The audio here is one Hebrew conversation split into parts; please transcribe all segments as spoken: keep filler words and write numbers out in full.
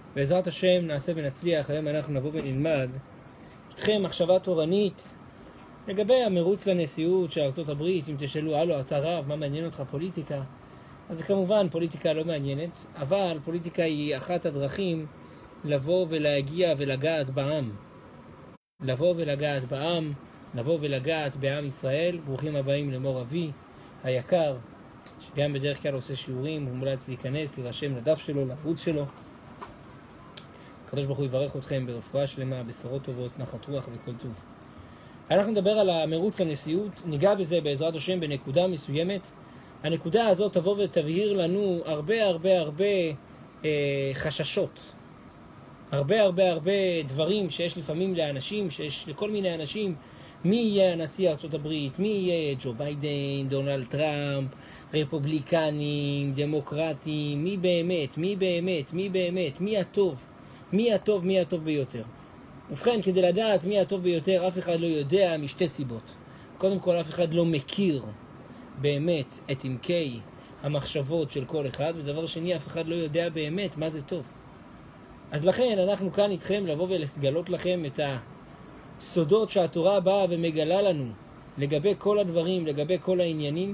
בעזרת השם נעשה ונצליח. היום אנחנו נבוא ונלמד איתכם מחשבה תורנית לגבי המרוץ לנשיאות של ארצות הברית. אם תשאלו, הלו, אתה רב, מה מעניין אותך פוליטיקה? אז כמובן פוליטיקה לא מעניינת, אבל פוליטיקה היא אחת הדרכים לבוא ולהגיע ולגעת בעם. לבוא ולגעת בעם, לבוא ולגעת בעם ישראל. ברוכים הבאים למור אבי היקר, שגם בדרך כלל עושה שיעורים, הוא מומלץ להיכנס, להירשם לדף שלו, לערוץ שלו. הקדוש ברוך הוא יברך אתכם ברפואה שלמה, בשורות טובות, נחת רוח וכל טוב. אנחנו נדבר על המרוץ לנשיאות, ניגע בזה בעזרת השם בנקודה מסוימת. הנקודה הזאת תבוא ותבהיר לנו הרבה הרבה הרבה אה, חששות. הרבה הרבה הרבה דברים שיש לפעמים לאנשים, שיש לכל מיני אנשים, מי יהיה הנשיא ארצות הברית, מי יהיה ג'ו ביידן, דונלד טראמפ, רפובליקנים, דמוקרטים, מי באמת, מי באמת, מי באמת, מי הטוב, מי הטוב, מי הטוב ביותר. ובכן, כדי לדעת מי הטוב ביותר, אף אחד לא יודע משתי סיבות. קודם כל, אף אחד לא מכיר באמת את עמקי המחשבות של כל אחד, ודבר שני, אף אחד לא יודע באמת מה זה טוב. אז לכן אנחנו כאן איתכם לבוא ולגלות לכם את הסודות שהתורה באה ומגלה לנו לגבי כל הדברים, לגבי כל העניינים.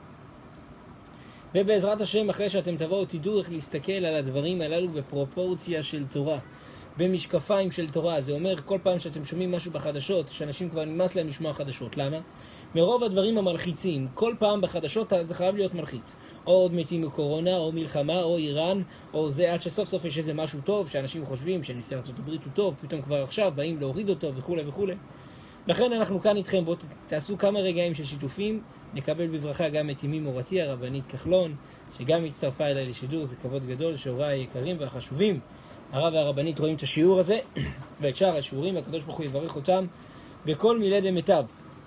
ובעזרת השם, אחרי שאתם תבואו תדעו איך להסתכל על הדברים הללו בפרופורציה של תורה, במשקפיים של תורה. זה אומר כל פעם שאתם שומעים משהו בחדשות, שאנשים כבר נמאס להם לשמוע חדשות. למה? מרוב הדברים המלחיצים, כל פעם בחדשות זה חייב להיות מלחיץ. או עוד מתים מקורונה, או מלחמה, או איראן, או זה, עד שסוף סוף יש איזה משהו טוב, שאנשים חושבים שנשיא ארצות הברית הוא טוב, פתאום כבר עכשיו באים להוריד אותו וכו' וכו'. לכן אנחנו כאן איתכם, בואו תעשו כמה רגעים של שיתופים. נקבל בברכה גם את אמי מורתי הרבנית כחלון, שגם הצטרפה אליי לשידור. זה כבוד גדול שהוריי היקרים והחשובים, הרב והרבנית, רואים את השיעור הזה ואת שאר השיעורים. הקדוש ברוך הוא יברך אותם בכל מילי דמיטב.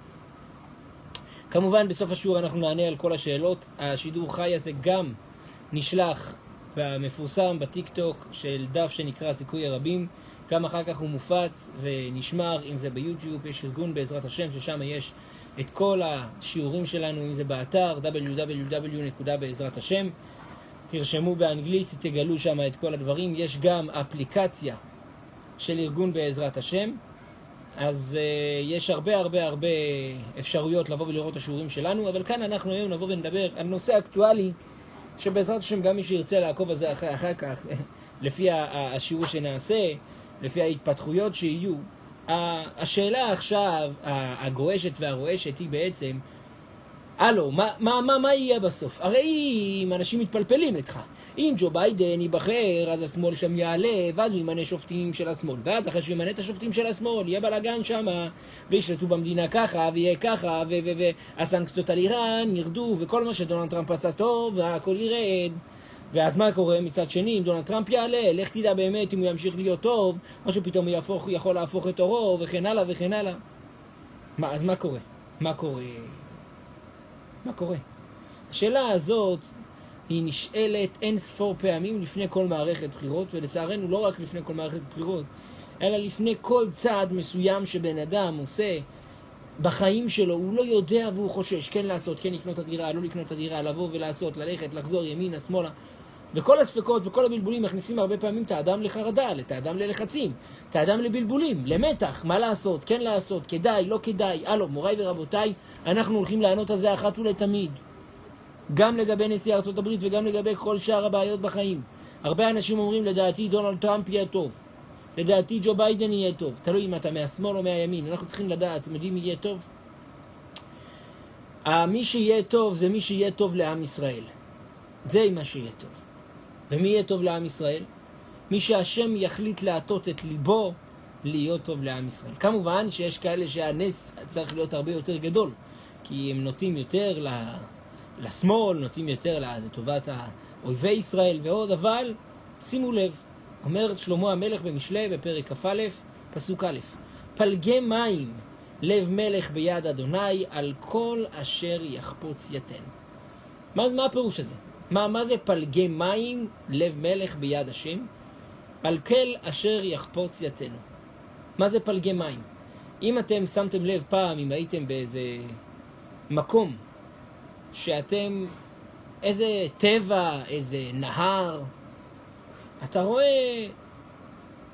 כמובן בסוף השיעור אנחנו נענה על כל השאלות. השידור חי הזה גם נשלח ומפורסם בטיק טוק של דף שנקרא סיכוי הרבים. גם אחר כך הוא מופץ ונשמר, אם זה ביוטיוב, יש ארגון בעזרת השם ששם יש את כל השיעורים שלנו, אם זה באתר דאבליו דאבליו דאבליו נקודה בעזרת השם. תרשמו באנגלית, תגלו שם את כל הדברים. יש גם אפליקציה של ארגון בעזרת השם. אז uh, יש הרבה הרבה הרבה אפשרויות לבוא ולראות את השיעורים שלנו, אבל כאן אנחנו היום נבוא ונדבר על נושא אקטואלי, שבעזרת השם גם מי שירצה לעקוב על זה אחר, אחר כך, לפי השיעור שנעשה, לפי ההתפתחויות שיהיו. השאלה עכשיו, הגועשת והרועשת, היא בעצם, הלו, מה, מה, מה, מה יהיה בסוף? הרי אם אנשים מתפלפלים לך, אם ג'ו ביידן ייבחר, אז השמאל שם יעלה, ואז הוא ימנה שופטים של השמאל, ואז אחרי שהוא ימנה את השופטים של השמאל, יהיה בלגן שם, וישלטו במדינה ככה, ויהיה ככה, והסנקציות על איראן ירדו, וכל מה שדונלד טראמפ עשה טוב, והכל ירד. ואז מה קורה מצד שני? אם דונלד טראמפ יעלה, לך תדע באמת אם הוא ימשיך להיות טוב, או שפתאום הוא יהפוך, יכול להפוך את אורו, וכן הלאה וכן הלאה. מה, אז מה קורה? מה קורה? מה קורה? השאלה הזאת היא נשאלת אין ספור פעמים לפני כל מערכת בחירות, ולצערנו לא רק לפני כל מערכת בחירות, אלא לפני כל צעד מסוים שבן אדם עושה בחיים שלו. הוא לא יודע והוא חושש, כן לעשות, כן לקנות את הדירה, לא לקנות את הדירה, לבוא ולעשות, ללכת, לחזור ימינה, שמאלה. וכל הספקות וכל הבלבולים מכניסים הרבה פעמים את האדם לחרדה, את האדם ללחצים, את האדם לבלבולים, למתח, מה לעשות, כן לעשות, כדאי, לא כדאי. הלו, מוריי ורבותיי, אנחנו הולכים לענות על זה אחת ולתמיד. גם לגבי נשיא ארצות הברית וגם לגבי כל שאר הבעיות בחיים. הרבה אנשים אומרים, לדעתי דונלד טראמפ יהיה טוב, לדעתי ג'ו ביידן יהיה טוב. תלוי אם אתה מהשמאל או מהימין. אנחנו צריכים לדעת, אתם יודעים מי יהיה טוב? מי שיהיה טוב זה מי שיהיה טוב לעם ישראל. זה מה שיהיה טוב. ומי יהיה טוב לעם ישראל? מי שהשם יחליט להטות את ליבו להיות טוב לעם ישראל. כמובן שיש כאלה שהנס צריך להיות הרבה יותר גדול, כי הם נוטים יותר ל... לשמאל, נוטים יותר לטובת אויבי ישראל ועוד. אבל שימו לב, אומר שלמה המלך במשלי בפרק כ"א פסוק א', פלגי מים לב מלך ביד אדוני על כל אשר יחפוץ יתן. מה, מה הפירוש הזה? מה, מה זה פלגי מים לב מלך ביד השם? על כל אשר יחפוץ יתנו. מה זה פלגי מים? אם אתם שמתם לב פעם, אם הייתם באיזה מקום שאתם, איזה טבע, איזה נהר, אתה רואה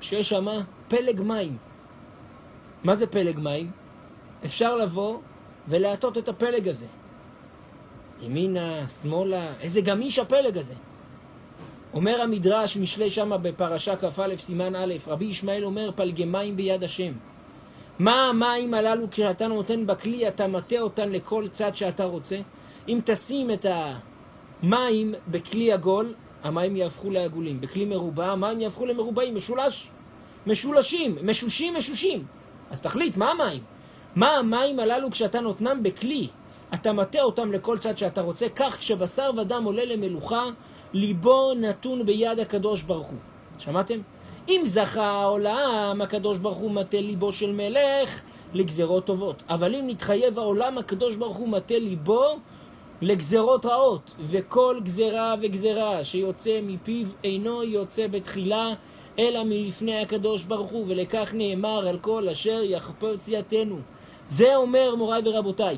שיש שם פלג מים. מה זה פלג מים? אפשר לבוא ולהטות את הפלג הזה. ימינה, שמאלה, איזה גמיש הפלג הזה. אומר המדרש משלי שמה בפרשה כ"א סימן א', רבי ישמעאל אומר פלגי מים ביד השם. מה המים הללו כשאתה נותן בכלי, אתה מטה אותן לכל צד שאתה רוצה? אם תשים את המים בכלי עגול, המים יהפכו לעגולים. בכלי מרובע, המים יהפכו למרובעים, משולש, משולשים, משושים, משושים. אז תחליט, מה המים? מה המים הללו כשאתה נותנם בכלי? אתה מטה אותם לכל צד שאתה רוצה, כך כשבשר ודם עולה למלוכה, ליבו נתון ביד הקדוש ברוך הוא. שמעתם? אם זכה העולם, הקדוש ברוך הוא מטה ליבו של מלך לגזרות טובות. אבל אם נתחייב העולם, הקדוש ברוך הוא מטה ליבו לגזרות רעות. וכל גזרה וגזרה שיוצא מפיו אינו יוצא בתחילה, אלא מלפני הקדוש ברוך הוא. ולכך נאמר על כל אשר יחפוץ יתנו. זה אומר מוריי ורבותיי,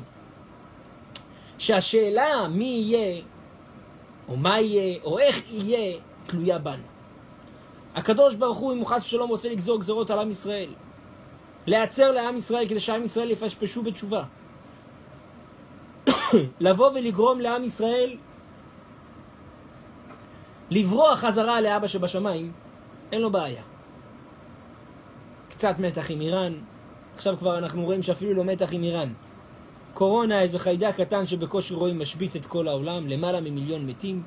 שהשאלה מי יהיה, או מה יהיה, או איך יהיה, תלויה בנו. הקדוש ברוך הוא, אם הוא חס ושלום רוצה לגזור גזרות על עם ישראל, להיעצר לעם ישראל כדי שעם ישראל יפשפשו בתשובה, לבוא ולגרום לעם ישראל לברוח חזרה לאבא שבשמיים, אין לו בעיה. קצת מתח עם איראן, עכשיו כבר אנחנו רואים שאפילו לא מתח עם איראן. קורונה, איזה חיידק קטן שבקושי רואים משבית את כל העולם, למעלה ממיליון מתים.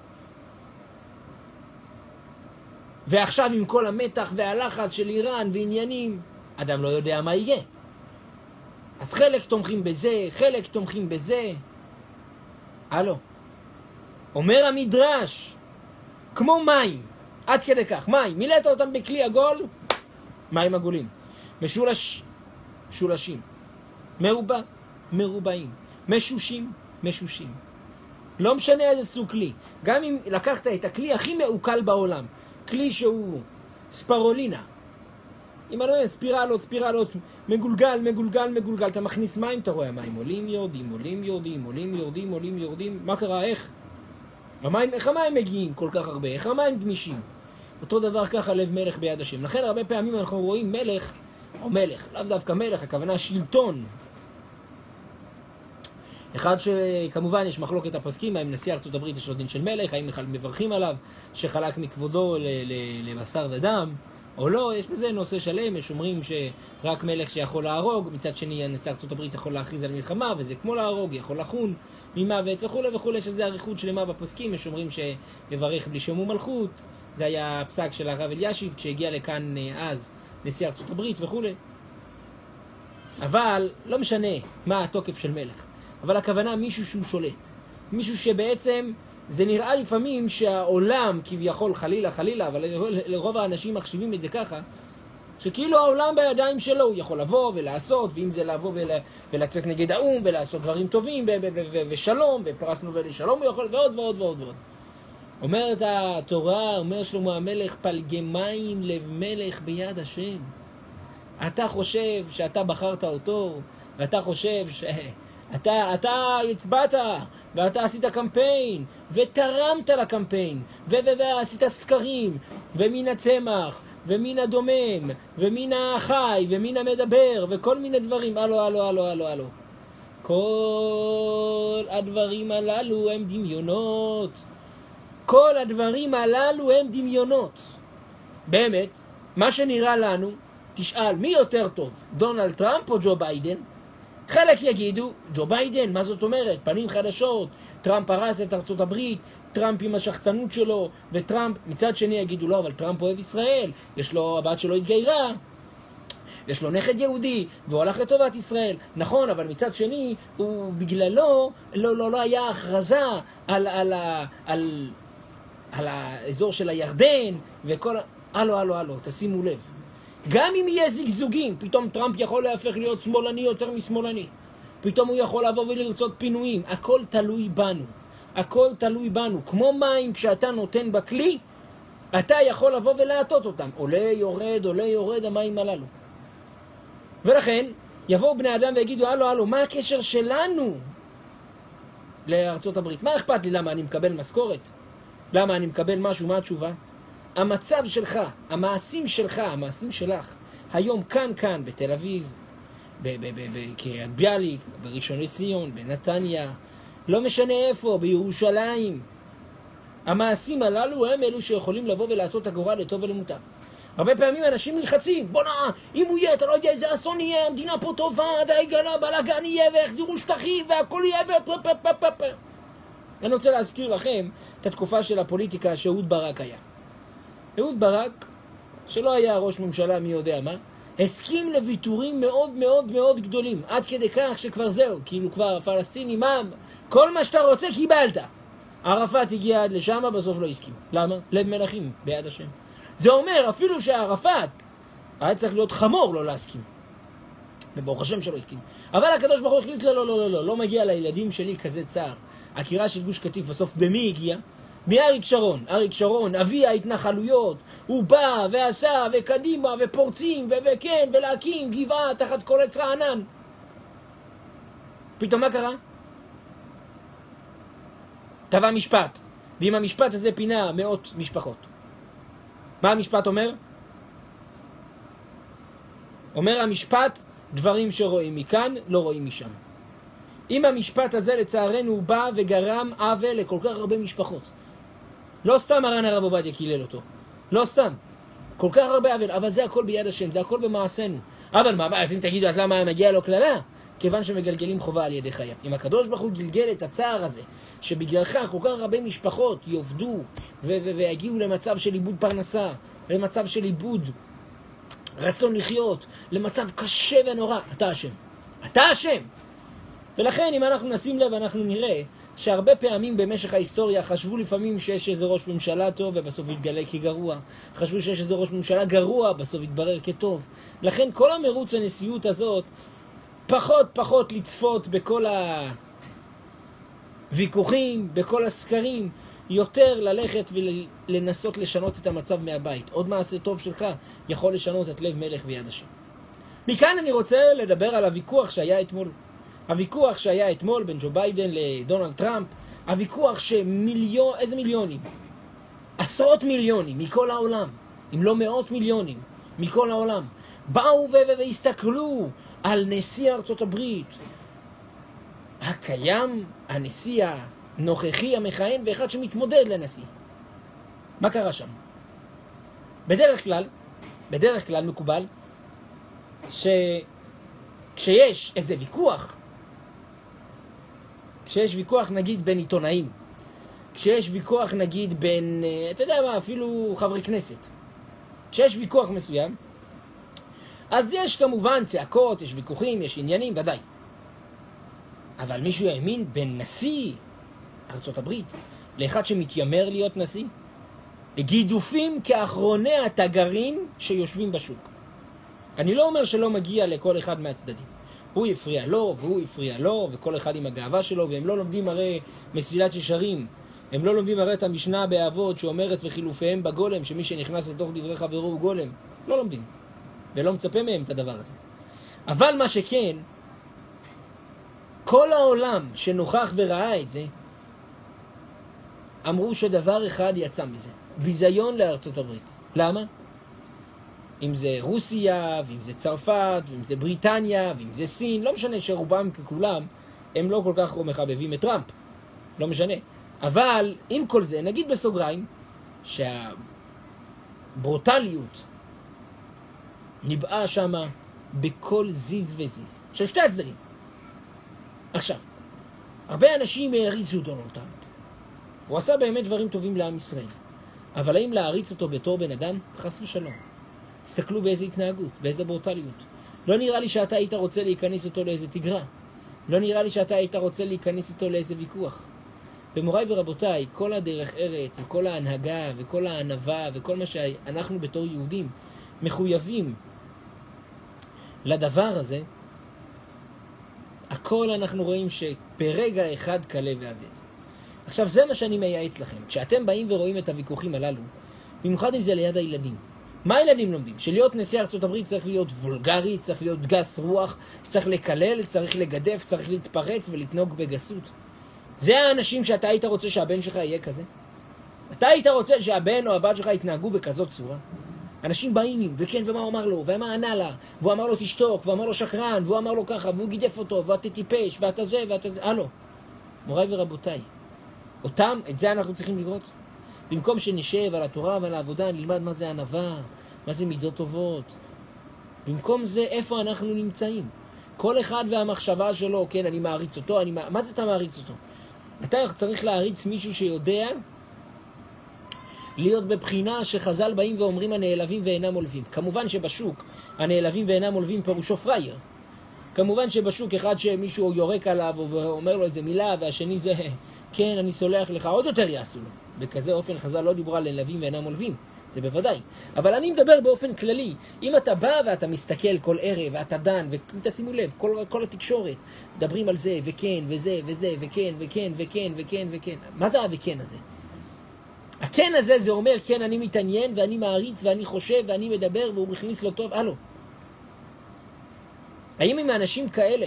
ועכשיו עם כל המתח והלחץ של איראן ועניינים, אדם לא יודע מה יהיה. אז חלק תומכים בזה, חלק תומכים בזה. הלו. אומר המדרש, כמו מים, עד כדי כך, מים, מילאת אותם בכלי עגול, מים עגולים. משולש, משולשים. מרובע, מרובעים. משושים, משושים. לא משנה איזה סוג כלי. גם אם לקחת את הכלי הכי מעוקל בעולם, כלי שהוא ספרולינה, אם אני לא יודע, ספירלות, ספירלות, מגולגל, מגולגל, מגולגל, אתה מכניס מים, אתה רואה המים עולים, יורדים, עולים, יורדים, עולים, יורדים, עולים, יורדים. מה קרה? איך? המים, איך המים מגיעים כל כך הרבה? איך המים גמישים? אותו דבר ככה לב מלך ביד השם. לכן הרבה פעמים אנחנו רואים מלך, או מלך, לאו דווקא מלך, הכוונה שלטון. אחד שכמובן יש מחלוקת הפוסקים, האם נשיא ארצות הברית יש לו דין של מלך, האם מברכים עליו שחלק מכבודו לבשר ודם, או לא, יש בזה נושא שלם, יש אומרים שרק מלך שיכול להרוג, מצד שני נשיא ארצות הברית יכול להכריז על מלחמה, וזה כמו להרוג, יכול לחון ממוות וכו' וכו', שזה אריכות שלמה בפוסקים, יש אומרים שיברך בלי שם ומלכות, זה היה הפסק של הרב אלישיב כשהגיע לכאן אז נשיא ארצות הברית וכו'. אבל לא משנה מה התוקף של מלך. אבל הכוונה מישהו שהוא שולט. מישהו שבעצם זה נראה לפעמים שהעולם כביכול חלילה חלילה, אבל לרוב האנשים מחשיבים את זה ככה, שכאילו העולם בידיים שלו, הוא יכול לבוא ולעשות, ואם זה לבוא ול... ולצאת נגד האום ולעשות דברים טובים ו... ו... ו... ושלום, ופרס נובל לשלום הוא יכול, ועוד ועוד ועוד ועוד. אומרת התורה, אומר שלמה המלך, פלגי מים לב מלך ביד השם. אתה חושב שאתה בחרת אותו, ואתה חושב ש... אתה, אתה הצבעת, ואתה עשית קמפיין, ותרמת לקמפיין, ו- ו- ועשית סקרים, ומן הצמח, ומן הדומם, ומן החי, ומן המדבר, וכל מיני דברים. הלו, הלו, הלו, הלו, הלו. כל הדברים הללו הם דמיונות. כל הדברים הללו הם דמיונות. באמת, מה שנראה לנו, תשאל, מי יותר טוב, דונלד טראמפ או ג'ו ביידן? חלק יגידו, ג'ו ביידן, מה זאת אומרת? פנים חדשות, טראמפ הרס את ארצות הברית, טראמפ עם השחצנות שלו, וטראמפ, מצד שני יגידו, לא, אבל טראמפ אוהב ישראל, יש לו, הבת שלו התגיירה, יש לו נכד יהודי, והוא הלך לטובת ישראל. נכון, אבל מצד שני, הוא בגללו, לא, לא, לא היה הכרזה על, על, על, על, על האזור של הירדן, וכל, הלו, הלו, הלו, תשימו לב. גם אם יהיה זיגזוגים, פתאום טראמפ יכול להפך להיות שמאלני יותר משמאלני. פתאום הוא יכול לבוא ולרצות פינויים. הכל תלוי בנו. הכל תלוי בנו. כמו מים כשאתה נותן בכלי, אתה יכול לבוא ולהטות אותם. עולה, יורד, עולה, יורד המים הללו. ולכן, יבואו בני אדם ויגידו, הלו, הלו, מה הקשר שלנו לארצות הברית? מה אכפת לי? למה אני מקבל משכורת? למה אני מקבל משהו? מה התשובה? המצב שלך, המעשים שלך, המעשים שלך, היום כאן כאן, בתל אביב, בקריית ביאליק, בראשון לציון, בנתניה, לא משנה איפה, בירושלים, המעשים הללו הם אלו שיכולים לבוא ולעטות הגורל לטוב ולמוטב. הרבה פעמים אנשים נלחצים, בוא נע, אם הוא יהיה, אתה לא יודע איזה אסון יהיה, המדינה פה טובה, די גלה, בלגן יהיה, והחזירו שטחים, והכל יהיה, ופפפפפפ. אני רוצה להזכיר לכם את התקופה של הפוליטיקה שאהוד ברק היה. אהוד ברק, שלא היה ראש ממשלה מי יודע מה, הסכים לוויתורים מאוד מאוד מאוד גדולים, עד כדי כך שכבר זהו, כאילו כבר הפלסטינים, מה, כל מה שאתה רוצה קיבלת. ערפאת הגיע עד לשם, בסוף לא הסכים. למה? לב מלכים, ביד השם. זה אומר, אפילו שערפאת היה צריך להיות חמור לא להסכים. וברוך השם שלא הסכים. אבל הקדוש ברוך הוא החליט, לא, לא, לא, לא, לא, לא מגיע לילדים שלי כזה צער. עקירה של גוש קטיף בסוף במי הגיע? מאריק שרון. אריק שרון, אבי ההתנחלויות, הוא בא ועשה וקדימה ופורצים וכן ולהקים גבעה תחת כל עץ רענן. פתאום מה קרה? טבע משפט, ועם המשפט הזה פינה מאות משפחות. מה המשפט אומר? אומר המשפט, דברים שרואים מכאן לא רואים משם. עם המשפט הזה לצערנו הוא בא וגרם עוול לכל כך הרבה משפחות. לא סתם מרן הרב עובדיה קילל אותו, לא סתם, כל כך הרבה עוול, אבל זה הכל ביד השם, זה הכל במעשינו. אבל מה, אז אם תגידו, אז למה מגיע לו כללה? כיוון שמגלגלים חובה על ידי חייו. אם הקדוש ברוך הוא גלגל את הצער הזה, שבגללך כל כך הרבה משפחות יעבדו ויגיעו למצב של איבוד פרנסה, למצב של איבוד רצון לחיות, למצב קשה ונורא, אתה אשם. אתה אשם! ולכן אם אנחנו נשים לב, אנחנו נראה שהרבה פעמים במשך ההיסטוריה חשבו לפעמים שיש איזה ראש ממשלה טוב ובסוף יתגלה כגרוע. חשבו שיש איזה ראש ממשלה גרוע, בסוף יתברר כטוב. לכן כל המרוץ הנשיאות הזאת, פחות פחות לצפות בכל הוויכוחים, בכל הסקרים, יותר ללכת ולנסות לשנות את המצב מהבית. עוד מעשה טוב שלך יכול לשנות את לב מלך ביד השם. מכאן אני רוצה לדבר על הוויכוח שהיה אתמול. הוויכוח שהיה אתמול בין ג'ו ביידן לדונלד טראמפ, הוויכוח שמיליון, איזה מיליונים? עשרות מיליונים מכל העולם, אם לא מאות מיליונים מכל העולם, באו והסתכלו על נשיא ארצות הברית, הקיים, הנשיא הנוכחי המכהן, ואחד שמתמודד לנשיא. מה קרה שם? בדרך כלל, בדרך כלל מקובל, שכשיש איזה ויכוח, כשיש ויכוח נגיד בין עיתונאים, כשיש ויכוח נגיד בין, אתה יודע מה, אפילו חברי כנסת, כשיש ויכוח מסוים, אז יש כמובן צעקות, יש ויכוחים, יש עניינים, ודאי. אבל מישהו יאמין בין נשיא ארצות הברית לאחד שמתיימר להיות נשיא? גידופים כאחרוני התגרים שיושבים בשוק. אני לא אומר שלא מגיע לכל אחד מהצדדים. הוא יפריע לו, והוא יפריע לו, וכל אחד עם הגאווה שלו, והם לא לומדים הרי מסילת ישרים. הם לא לומדים הרי את המשנה באבות שאומרת וחילופיהם בגולם, שמי שנכנס לתוך דברי חברו הוא גולם. לא לומדים. ולא מצפה מהם את הדבר הזה. אבל מה שכן, כל העולם שנוכח וראה את זה, אמרו שדבר אחד יצא מזה. ביזיון לארצות הברית. למה? אם זה רוסיה, ואם זה צרפת, ואם זה בריטניה, ואם זה סין, לא משנה שרובם ככולם, הם לא כל כך מחבבים את טראמפ. לא משנה. אבל עם כל זה, נגיד בסוגריים, שהברוטליות נבעה שמה בכל זיז וזיז. של שתי הצדדים. עכשיו, הרבה אנשים העריצו דונלד טראמפ. הוא עשה באמת דברים טובים לעם ישראל. אבל האם להעריץ אותו בתור בן אדם? חס ושלום. תסתכלו באיזה התנהגות, באיזה ברוטליות. לא נראה לי שאתה היית רוצה להיכנס אותו לאיזה תגרה. לא נראה לי שאתה היית רוצה להיכנס אותו לאיזה ויכוח. ומוריי ורבותיי, כל הדרך ארץ, וכל ההנהגה, וכל הענווה, וכל מה שאנחנו בתור יהודים מחויבים לדבר הזה, הכל אנחנו רואים שברגע אחד קלה ועבד. עכשיו זה מה שאני מייעץ לכם. כשאתם באים ורואים את הוויכוחים הללו, במיוחד אם זה ליד הילדים. מה הילדים לומדים? שלהיות נשיא ארצות הברית צריך להיות וולגרי, צריך להיות גס רוח, צריך לקלל, צריך לגדף, צריך להתפרץ ולתנוג בגסות. זה האנשים שאתה היית רוצה שהבן שלך יהיה כזה? אתה היית רוצה שהבן או הבת שלך יתנהגו בכזאת צורה? אנשים באים, וכן, ומה הוא אמר לו, ומה ענה לה, והוא אמר לו תשתוק, והוא אמר לו שקרן, והוא אמר לו ככה, והוא גידף אותו, ואתה טיפש, ואתה זה, ואתה זה, הלו. מוריי ורבותיי, אותם, את זה אנחנו צריכים לראות. במקום שנשב על התורה ועל העבודה, נלמד מה זה ענווה, מה זה מידות טובות. במקום זה, איפה אנחנו נמצאים? כל אחד והמחשבה שלו, כן, אני מעריץ אותו, אני... מה זה אתה מעריץ אותו? אתה צריך להעריץ מישהו שיודע להיות בבחינה שחז"ל באים ואומרים הנעלבים ואינם עולבים. כמובן שבשוק הנעלבים ואינם עולבים פירושו פרייר. כמובן שבשוק אחד שמישהו יורק עליו ואומר לו איזה מילה, והשני זה, כן, אני סולח לך, עוד יותר יעשו לו. בכזה אופן חז"ל לא דיברו על נעלבים ואינם עולבים. זה בוודאי. אבל אני מדבר באופן כללי. אם אתה בא ואתה מסתכל כל ערב, ואתה דן, ותשימו לב, כל, כל התקשורת, מדברים על זה, וכן, וזה, וזה, וכן, וכן, וכן, וכן, וכן. מה זה ה"וכן" הזה? הכן הזה זה אומר, כן, אני מתעניין, ואני מעריץ, ואני חושב, ואני מדבר, והוא מכניס לו טוב. הלו. האם עם האנשים כאלה,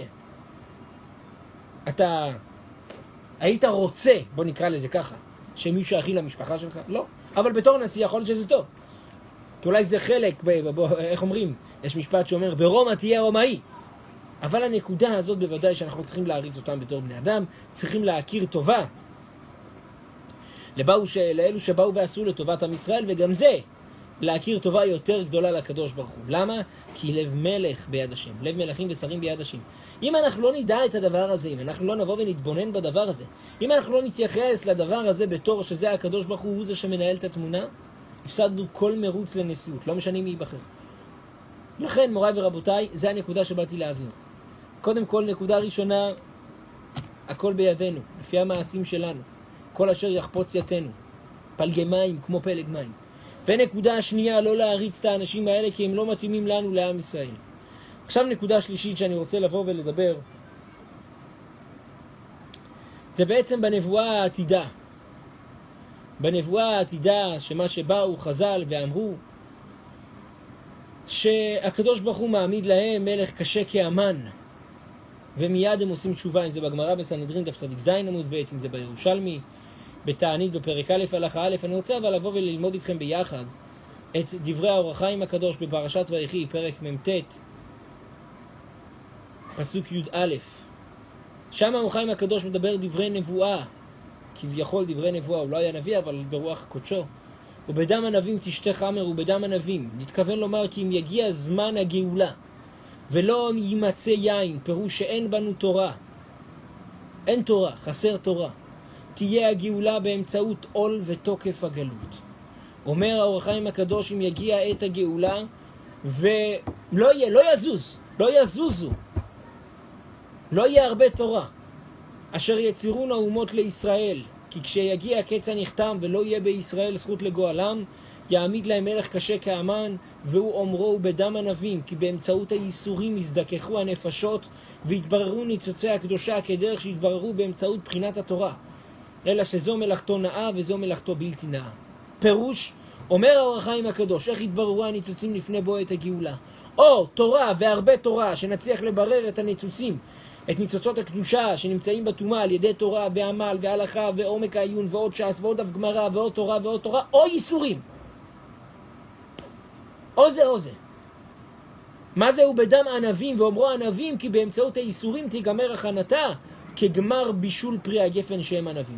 אתה היית רוצה, בוא נקרא לזה ככה, שמישהו יכיל למשפחה שלך? לא. אבל בתור נשיא יכול להיות שזה טוב. כי אולי זה חלק, ב, ב, ב, איך אומרים? יש משפט שאומר, ברומא תהיה רומאי. אבל הנקודה הזאת בוודאי שאנחנו צריכים להריץ אותם בתור בני אדם, צריכים להכיר טובה. לבאו ש... לאלו שבאו ועשו לטובת עם ישראל, וגם זה, להכיר טובה יותר גדולה לקדוש ברוך הוא. למה? כי לב מלך ביד השם, לב מלכים ושרים ביד השם. אם אנחנו לא נדע את הדבר הזה, אם אנחנו לא נבוא ונתבונן בדבר הזה, אם אנחנו לא נתייחס לדבר הזה בתור שזה הקדוש ברוך הוא, הוא זה שמנהל את התמונה, הפסדנו כל מרוץ לנשיאות, לא משנה מי ייבחר. לכן, מוריי ורבותיי, זה הנקודה שבאתי להעביר. קודם כל, נקודה ראשונה, הכל בידינו, לפי המעשים שלנו. כל אשר יחפוץ יתנו, פלגי מים כמו פלג מים. ונקודה השנייה, לא להריץ את האנשים האלה כי הם לא מתאימים לנו לעם ישראל. עכשיו נקודה שלישית שאני רוצה לבוא ולדבר, זה בעצם בנבואה העתידה. בנבואה העתידה שמה שבאו חז"ל ואמרו שהקדוש ברוך הוא מעמיד להם מלך קשה כאמן, ומיד הם עושים תשובה, אם זה בגמרא בסנהדרין דף צדיק ז עמוד ב', אם זה בירושלמי בתענית בפרק א' הלכה א'. אני רוצה אבל לבוא וללמוד איתכם ביחד את דברי האור החיים הקדוש בפרשת ויחי, פרק מ"ט, פסוק י"א. שם האור החיים הקדוש מדבר דברי נבואה, כביכול דברי נבואה, הוא לא היה נביא אבל ברוח קודשו. ובדם ענבים תשתה חמר, ובדם ענבים נתכוון לומר כי אם יגיע זמן הגאולה ולא יימצא יין, פירוש שאין בנו תורה, אין תורה, חסר תורה, תהיה הגאולה באמצעות עול ותוקף הגלות. אומר האור החיים הקדוש, אם יגיע עת הגאולה ולא יהיה, לא יזוז, לא יזוזו, לא יהיה הרבה תורה, אשר יצירון האומות לישראל, כי כשיגיע קץ הנחתם ולא יהיה בישראל זכות לגואלם, יעמיד להם מלך קשה כאמן, והוא אומרו בדם ענבים, כי באמצעות הייסורים יזדככו הנפשות והתבררו ניצוצי הקדושה כדרך שהתבררו באמצעות בחינת התורה, אלא שזו מלאכתו נאה וזו מלאכתו בלתי נאה. פירוש, אומר האור החיים הקדוש, איך התבררו הניצוצים לפני בוא עת הגאולה? או תורה והרבה תורה, שנצליח לברר את הניצוצים, את ניצוצות הקדושה שנמצאים בטומאה על ידי תורה ועמל והלכה ועומק העיון ועוד ש"ס ועוד אף גמרא ועוד תורה ועוד תורה, או ייסורים. או זה או זה. מה זהו בדם ענבים? ואומרו ענבים כי באמצעות הייסורים תיגמר הכנתה כגמר בישול פרי הגפן שהם ענבים.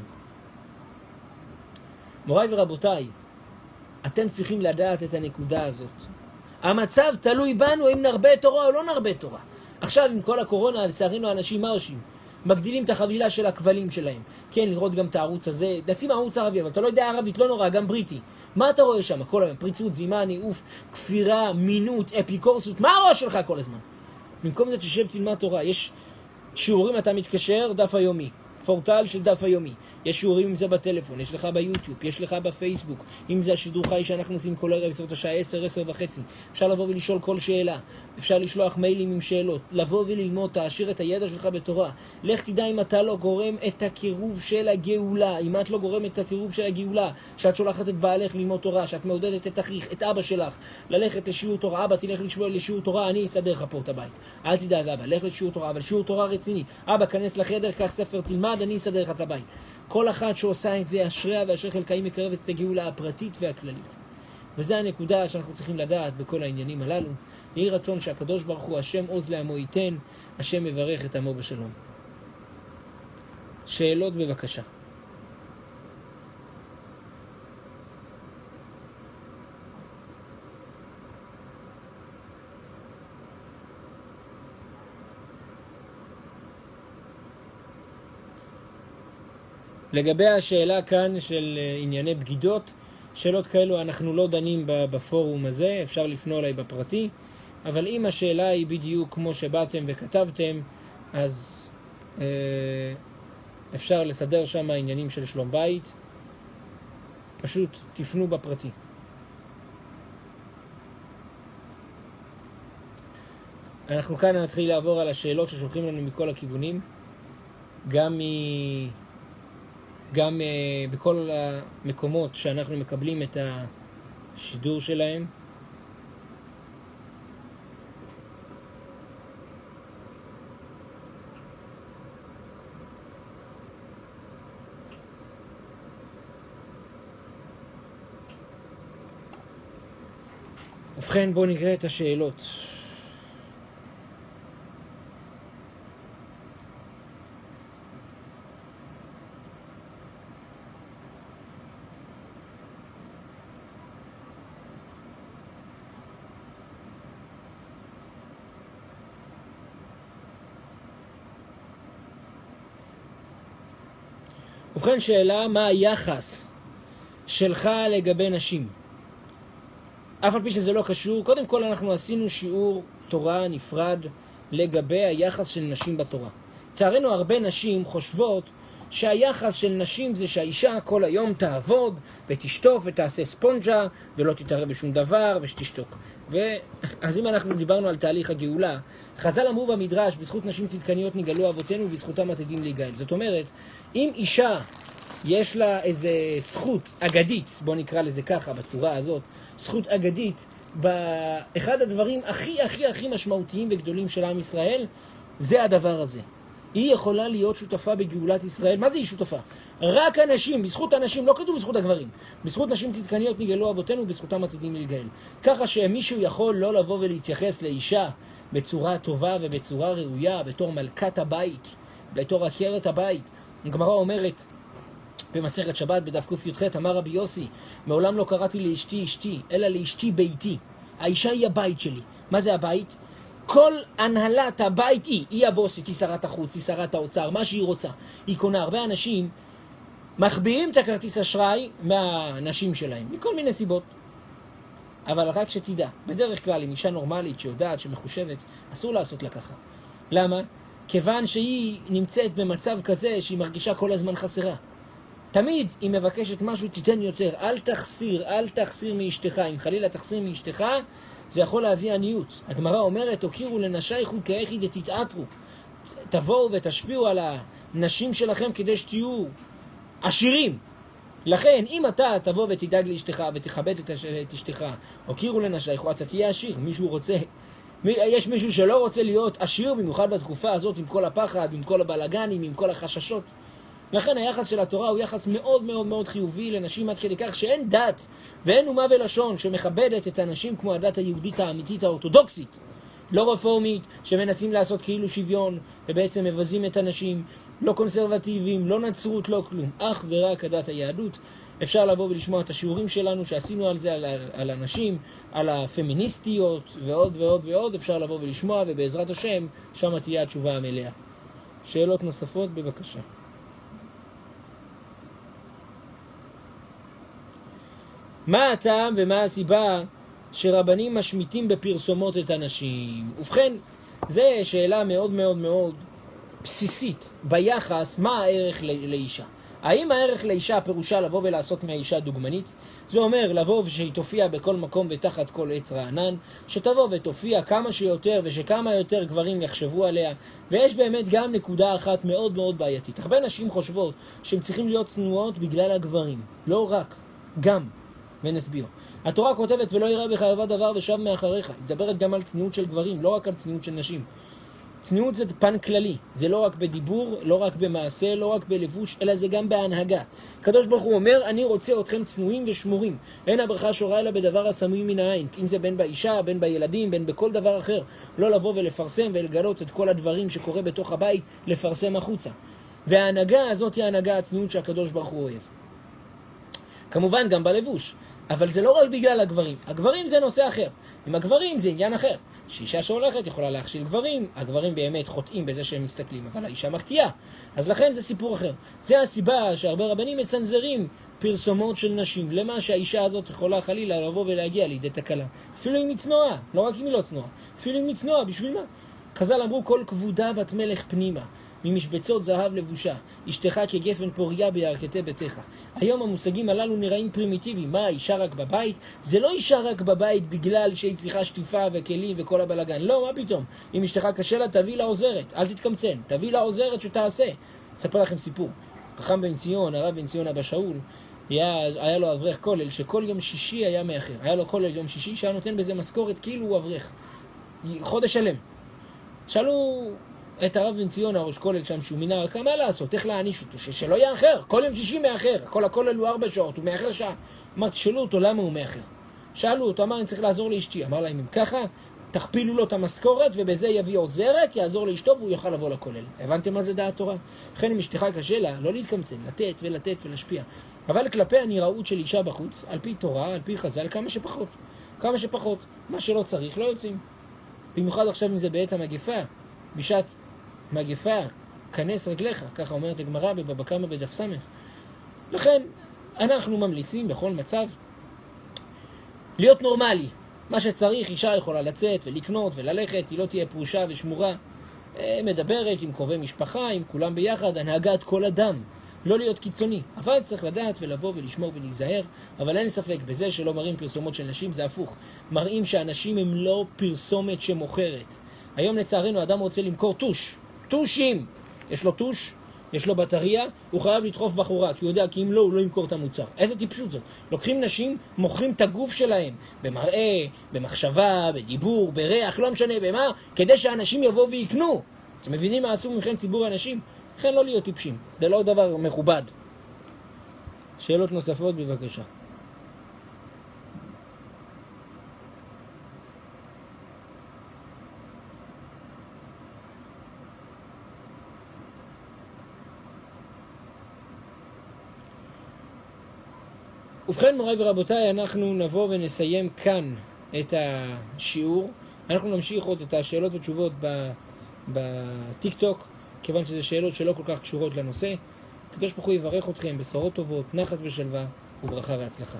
מוריי ורבותיי, אתם צריכים לדעת את הנקודה הזאת. המצב תלוי בנו אם נרבה תורה או לא נרבה תורה. עכשיו עם כל הקורונה, לצערנו האנשים מה עושים? מגדילים את החבילה של הכבלים שלהם. כן, לראות גם את הערוץ הזה. נשים ערוץ ערבי, אבל אתה לא יודע ערבית, לא נורא, גם בריטי. מה אתה רואה שם? כל היום, פריצות, זימה, ניאוף, כפירה, מינות, אפיקורסות. מה הראש שלך כל הזמן? במקום זה תשב תלמד תורה. יש שיעורים, אתה מתקשר, דף היומי. פורטל של דף היומי. יש שיעורים עם זה בטלפון, יש לך ביוטיוב, יש לך בפייסבוק, אם זה השידור חי שאנחנו עושים כל ערב בסביבות השעה עשר, עשר וחצי. אפשר לבוא ולשאול כל שאלה, אפשר לשלוח מיילים עם שאלות, לבוא וללמוד, תעשיר את הידע שלך בתורה. לך תדע אם אתה לא גורם את הקירוב של הגאולה, אם את לא גורם את הקירוב של הגאולה, שאת שולחת את בעלך ללמוד תורה, שאת מעודדת את אחיך, את אבא שלך, ללכת לשיעור תורה. אבא, תלך לשמוע לשיעור תורה, אני אסדר לך פה את הבית. אל תדאג אבא, לך לשיעור תורה, אבל שיעור תורה רציני. אבא, כנס לחדר, קח ספר, תלמד, אני אסדר לך את הבית. כל אחת שעושה את זה, אשריה ואשר חלקה היא מקרבת את הגאולה הפרטית והכללית. וזו הנקודה שאנחנו צריכים לדעת בכל העניינים הללו. יהי רצון שהקדוש ברוך הוא, השם עוז לעמו ייתן, השם מברך את עמו בשלום. שאלות בבקשה. לגבי השאלה כאן של ענייני בגידות, שאלות כאלו אנחנו לא דנים בפורום הזה, אפשר לפנות אליי בפרטי, אבל אם השאלה היא בדיוק כמו שבאתם וכתבתם, אז אה, אפשר לסדר שם העניינים של שלום בית, פשוט תפנו בפרטי. אנחנו כאן נתחיל לעבור על השאלות ששולחים לנו מכל הכיוונים, גם מ... גם uh, בכל המקומות שאנחנו מקבלים את השידור שלהם. ובכן, בואו נקרא את השאלות. ובכן, שאלה, מה היחס שלך לגבי נשים? אף על פי שזה לא קשור, קודם כל אנחנו עשינו שיעור תורה נפרד לגבי היחס של נשים בתורה. לצערנו הרבה נשים חושבות שהיחס של נשים זה שהאישה כל היום תעבוד ותשטוף ותעשה ספונג'ה ולא תתערב בשום דבר ושתשתוק. אז אם אנחנו דיברנו על תהליך הגאולה, חז"ל אמרו במדרש, בזכות נשים צדקניות נגאלו אבותינו ובזכותם עתידים להיגאל. זאת אומרת, אם אישה יש לה איזה זכות אגדית, בוא נקרא לזה ככה בצורה הזאת, זכות אגדית, באחד הדברים הכי הכי הכי משמעותיים וגדולים של עם ישראל, זה הדבר הזה. היא יכולה להיות שותפה בגאולת ישראל. מה זה היא שותפה? רק הנשים, בזכות הנשים, לא כתוב בזכות הגברים. בזכות נשים צדקניות נגאלו אבותינו ובזכותם עתידים להיגאל. ככה שמישהו יכול לא לבוא ולהתייחס לאישה בצורה טובה ובצורה ראויה, בתור מלכת הבית, בתור עקרת הבית. הגמרא אומרת במסכת שבת בדף קי"ח, אמר רבי יוסי, מעולם לא קראתי לאשתי אשתי, אלא לאשתי ביתי. האישה היא הבית שלי. מה זה הבית? כל הנהלת הבית היא, היא הבוסית, היא שרת החוץ, היא שרת האוצר, מה שהיא רוצה. היא קונה. הרבה אנשים מחביאים את הכרטיס אשראי מהנשים שלהם, מכל מיני סיבות. אבל רק שתדע, בדרך כלל עם אישה נורמלית שיודעת, שמחושבת, אסור לעשות לה ככה. למה? כיוון שהיא נמצאת במצב כזה שהיא מרגישה כל הזמן חסרה. תמיד היא מבקשת משהו, תיתן יותר, אל תחסיר, אל תחסיר מאשתך. אם חלילה תחסיר מאשתך, זה יכול להביא עניות. הגמרא אומרת, תוקירו לנשייכו כאיכי דתתעתרו. תבואו ותשפיעו על הנשים שלכם כדי שתהיו עשירים. לכן, אם אתה תבוא ותדאג לאשתך ותכבד את אשתך, הוקירו לנשייכו, אתה תהיה עשיר. מישהו רוצה, יש מישהו שלא רוצה להיות עשיר, במיוחד בתקופה הזאת, עם כל הפחד, עם כל הבלגנים, עם כל החששות. לכן היחס של התורה הוא יחס מאוד מאוד מאוד חיובי לנשים, עד כדי כך שאין דת ואין אומה ולשון שמכבדת את הנשים כמו הדת היהודית האמיתית האורתודוקסית, לא רפורמית, שמנסים לעשות כאילו שוויון ובעצם מבזים את הנשים, לא קונסרבטיביים, לא נצרות, לא כלום, אך ורק הדת היהדות. אפשר לבוא ולשמוע את השיעורים שלנו שעשינו על זה, על, על הנשים, על הפמיניסטיות ועוד ועוד ועוד, אפשר לבוא ולשמוע, ובעזרת השם שם תהיה התשובה המלאה. שאלות נוספות בבקשה. מה הטעם ומה הסיבה שרבנים משמיטים בפרסומות את הנשים? ובכן, זו שאלה מאוד מאוד מאוד בסיסית ביחס מה הערך לאישה. האם הערך לאישה פירושה לבוא ולעשות מהאישה דוגמנית? זה אומר לבוא ושהיא תופיע בכל מקום ותחת כל עץ רענן, שתבוא ותופיע כמה שיותר ושכמה יותר גברים יחשבו עליה. ויש באמת גם נקודה אחת מאוד מאוד בעייתית. הרבה נשים חושבות שהן צריכים להיות צנועות בגלל הגברים. לא רק, גם. ונסביר. התורה כותבת ולא יראה בך ערווה דבר ושב מאחריך. היא מדברת גם על צניעות של גברים, לא רק על צניעות של נשים. צניעות זה פן כללי, זה לא רק בדיבור, לא רק במעשה, לא רק בלבוש, אלא זה גם בהנהגה. הקדוש ברוך הוא אומר, אני רוצה אתכם צנועים ושמורים. אין הברכה שורה אלא בדבר הסמוי מן העין, אם זה בין באישה, בין בילדים, בין בכל דבר אחר. לא לבוא ולפרסם ולגלות את כל הדברים שקורה בתוך הבית, לפרסם החוצה. וההנהגה הזאת היא ההנהגה הצניעות שהקדוש ברוך הוא אוהב. כמובן גם בלבוש, אבל זה לא רק בגלל הגברים. הגברים זה נושא אחר. עם הגברים זה עניין אחר. שאישה שהולכת יכולה להכשיל גברים, הגברים באמת חוטאים בזה שהם מסתכלים, אבל האישה מחטיאה. אז לכן זה סיפור אחר. זה הסיבה שהרבה רבנים מצנזרים פרסומות של נשים, למה שהאישה הזאת יכולה חלילה לבוא ולהגיע לידי תקלה. אפילו אם היא צנועה, לא רק אם היא לא צנועה, אפילו אם היא צנועה, בשביל מה? חז"ל אמרו, כל כבודה בת מלך פנימה, ממשבצות זהב לבושה, אשתך כגפן פוריה בירכתי ביתך. היום המושגים הללו נראים פרימיטיביים. מה, אישה רק בבית? זה לא אישה רק בבית בגלל שהיא צריכה שטיפה וכלים וכל הבלגן. לא, מה פתאום? אם אשתך קשה לה, תביא לה עוזרת, אל תתקמצן, תביא לה עוזרת שתעשה. אספר לכם סיפור. חכם בן ציון, הרב בן ציון אבא שאול, היה, היה לו אברך כולל שכל יום שישי היה מאחר. היה לו כולל יום שישי שהיה נותן בזה משכורת כאילו הוא אברך. חודש שלם. שאלו את הרב בן ציון, הראש כולל שם שהוא מינה, מה לעשות, איך להעניש אותו, ש- שלא יאחר, כל יום שישי מאחר, כל הכולל הוא ארבע שעות, הוא מאחר שעה. אמרתי, שאלו אותו למה הוא מאחר. שאלו אותו, אמר, אני צריך לעזור לאשתי. אמר להם, אם ככה, תכפילו לו את המשכורת, ובזה יביא עוזרת, יעזור לאשתו, והוא יוכל לבוא לכולל. הבנתם מה זה דעת תורה? לכן אם אשתך קשה לה, לא להתקמצן, לתת ולתת ולהשפיע. אבל כלפי הנראות של אישה בחוץ, על פי תורה, על פי חז"ל, כמה שפחות. כמה שפחות. מה שלא צריך, לא יוצאים. במיוחד עכשיו אם זה בעת המגפה, בשעת מגפה, כנס רגליך, ככה אומרת הגמרא בבבא קמא בדף סמך. לכן, אנחנו ממליצים בכל מצב להיות נורמלי. מה שצריך, אישה יכולה לצאת ולקנות וללכת, היא לא תהיה פרושה ושמורה, מדברת עם קרובי משפחה, עם כולם ביחד, הנהגת כל אדם. לא להיות קיצוני, אבל צריך לדעת ולבוא ולשמור ולהיזהר, אבל אין ספק בזה שלא מראים פרסומות של נשים, זה הפוך. מראים שאנשים הם לא פרסומת שמוכרת. היום לצערנו אדם רוצה למכור טוש, טושים. יש לו טוש, יש לו בטריה, הוא חייב לדחוף בחורה, כי הוא יודע, כי אם לא, הוא לא ימכור את המוצר. איזה טיפשות זאת? לוקחים נשים, מוכרים את הגוף שלהם, במראה, במחשבה, בדיבור, בריח, לא משנה במה, כדי שאנשים יבואו ויקנו. אתם מבינים מה עשו מכם ציבור האנשים? לכן לא להיות טיפשים, זה לא דבר מכובד. שאלות נוספות בבקשה. ובכן מוריי ורבותיי, אנחנו נבוא ונסיים כאן את השיעור. אנחנו נמשיך עוד את השאלות ותשובות בטיק טוק, כיוון שזה שאלות שלא כל כך קשורות לנושא. הקדוש ברוך הוא יברך אתכם בשורות טובות, נחת ושלווה וברכה והצלחה.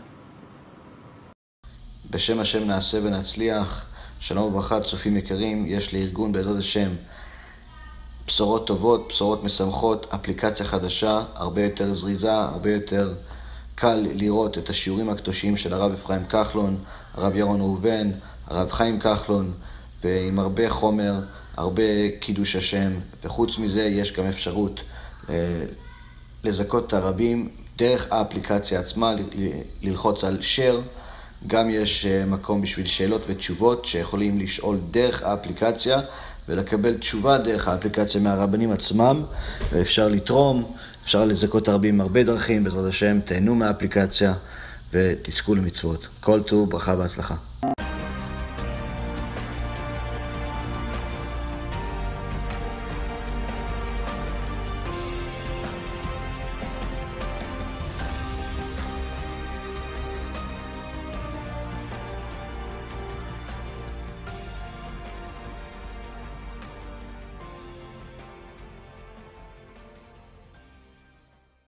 בשם השם נעשה ונצליח. שלום וברכה צופים יקרים, יש לארגון בעזרת השם בשורות טובות, בשורות משמחות, אפליקציה חדשה, הרבה יותר זריזה, הרבה יותר קל לראות את השיעורים הקדושים של הרב אפרים כחלון, הרב ירון ראובן, הרב חיים כחלון, ועם הרבה חומר, הרבה קידוש השם, וחוץ מזה יש גם אפשרות אה, לזכות את הרבים דרך האפליקציה עצמה, ל- ל- ללחוץ על share. גם יש אה, מקום בשביל שאלות ותשובות שיכולים לשאול דרך האפליקציה, ולקבל תשובה דרך האפליקציה מהרבנים עצמם, ואפשר לתרום, אפשר לזכות הרבים הרבה דרכים, בעזרת השם תהנו מהאפליקציה ותזכו למצוות. כל טוב, ברכה והצלחה.